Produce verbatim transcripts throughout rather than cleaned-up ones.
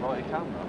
Ja, i Kanada.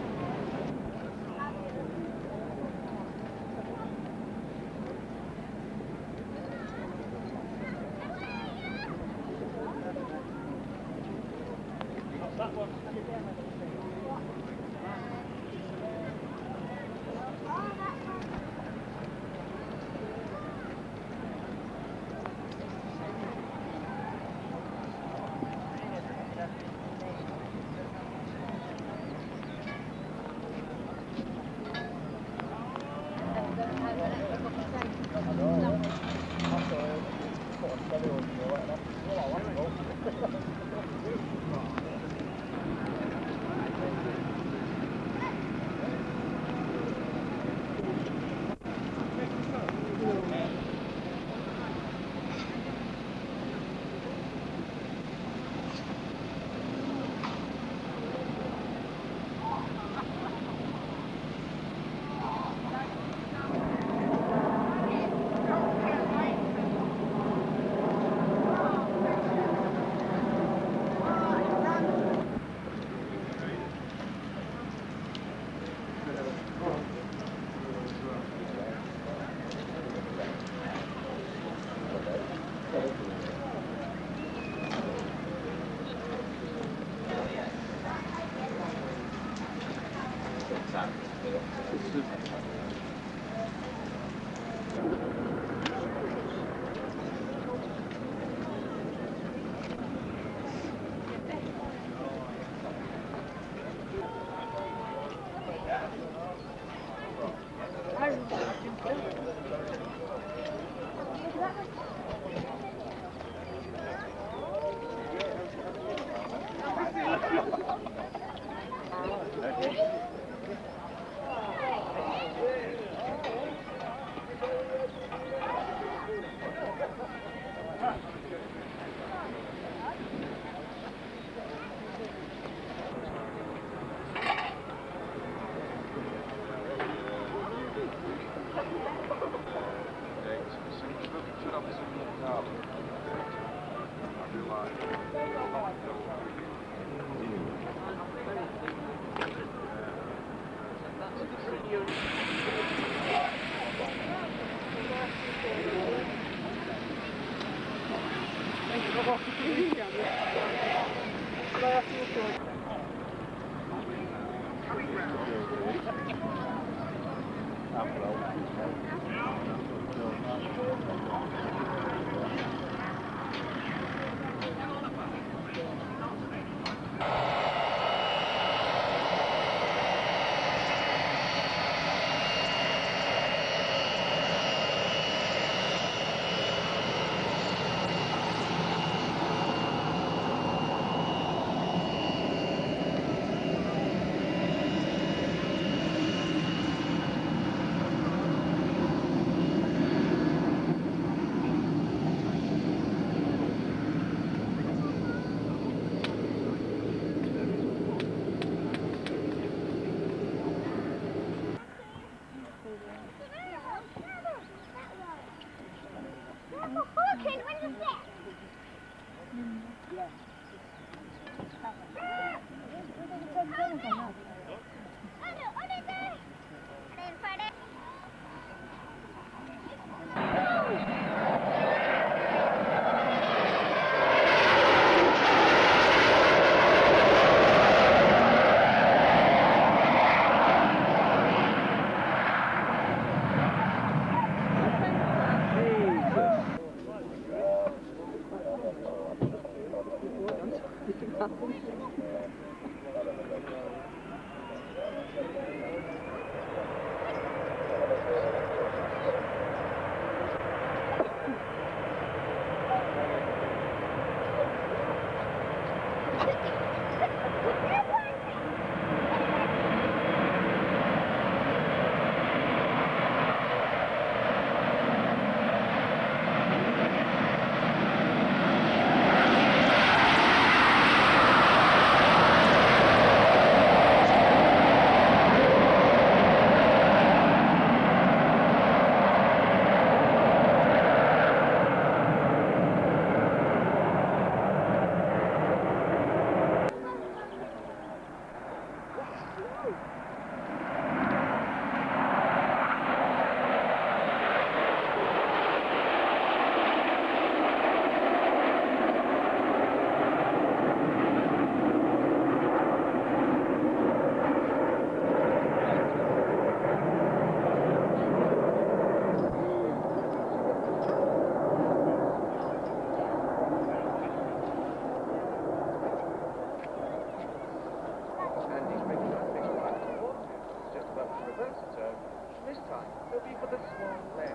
This time, it'll be for the small left.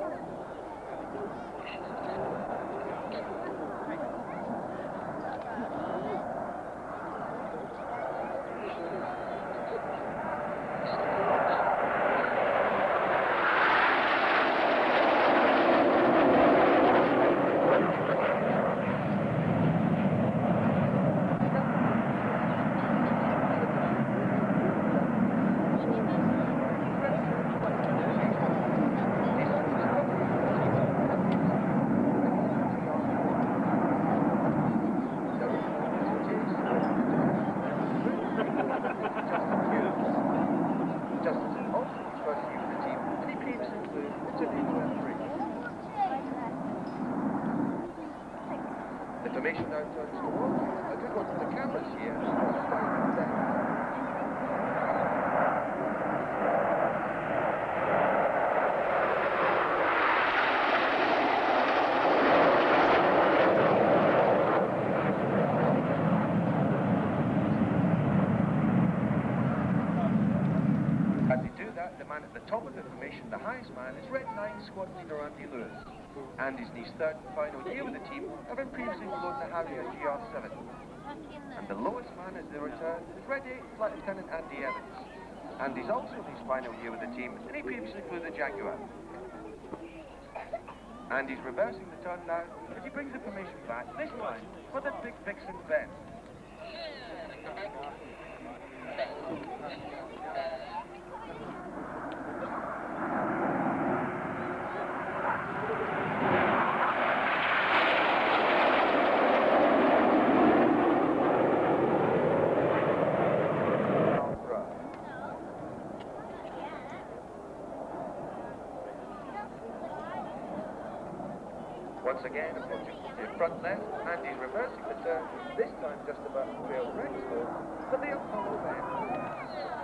The formation now turns towards you. I do go to the cameras here. As they do that, the man at the top of the formation, the highest man, is Red nine squad leader Andy Lewis. Andy's in his third and final year with the team, having previously flown the Harrier G R seven. And the lowest man at the return is Red eight Flight Lieutenant Andy Evans. Andy's also in his final year with the team, and he previously flew the Jaguar. Andy's reversing the turn now as he brings the formation back, this time for the Big Vixen bend. Once again, approaching to front left, Andy's reversing the turn, this time just about to trail Rexford for the Apollo bend.